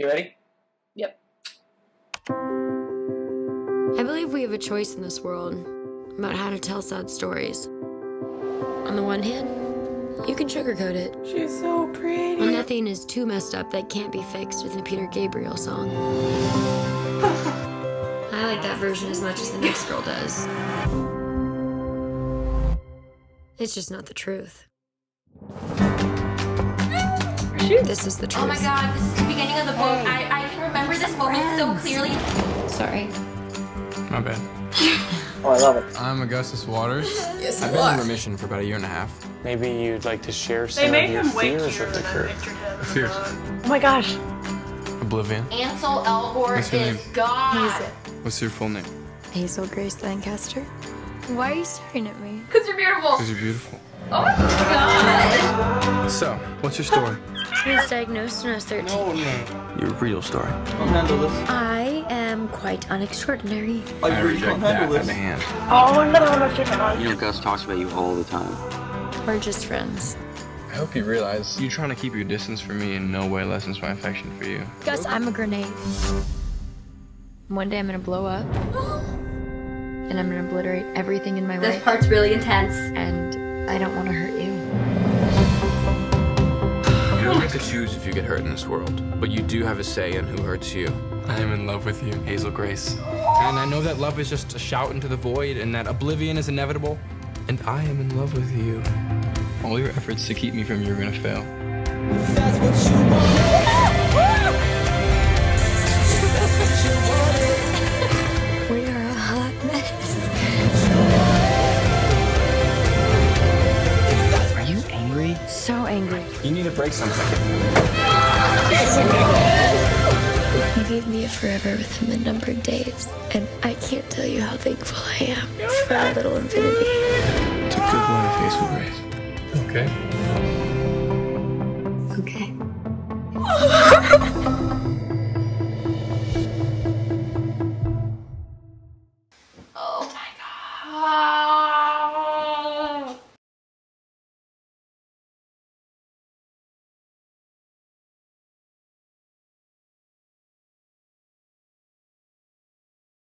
You ready? Yep. I believe we have a choice in this world about how to tell sad stories. On the one hand, you can sugarcoat it. She's so pretty. Well, nothing is too messed up that can't be fixed with a Peter Gabriel song. I like that version as much as the next girl does. It's just not the truth. This is the truth. Oh my god, this is the beginning of the book. I can remember this moment so clearly. Sorry. My bad. Oh, I love it. I'm Augustus Waters. Yes, I've been in remission for about a year and a half. Maybe you'd like to share some They of made your him way fears cuter with the than crew. pictured him. Fears. Oh my gosh. Oblivion. Ansel Elgort What's your is name? God. What's your full name? Hazel Grace Lancaster. Why are you staring at me? Because you're beautiful. Because you're beautiful. Oh my god. So, what's your story? I was diagnosed when I was 13. Your real story. Can't handle this. I am quite unextraordinary. I really can't handle as a this. hand. Oh, another one of chicken on. You know, Gus talks about you all the time. We're just friends. I hope you realize you trying to keep your distance from me in no way lessens my affection for you. Gus, I'm a grenade. One day I'm gonna blow up. And I'm gonna obliterate everything in my This life. part's really intense. And I don't want to hurt you. You don't get to choose if you get hurt in this world, but you do have a say in who hurts you. I am in love with you, Hazel Grace. And I know that love is just a shout into the void and that oblivion is inevitable. And I am in love with you. All your efforts to keep me from you are gonna fail. We are a hot mess. Are you angry? So angry. You need to break something. You gave me a forever within the numbered days. And I can't tell you how thankful I am for our little infinity. It's a good one, Hazel Grace. Okay.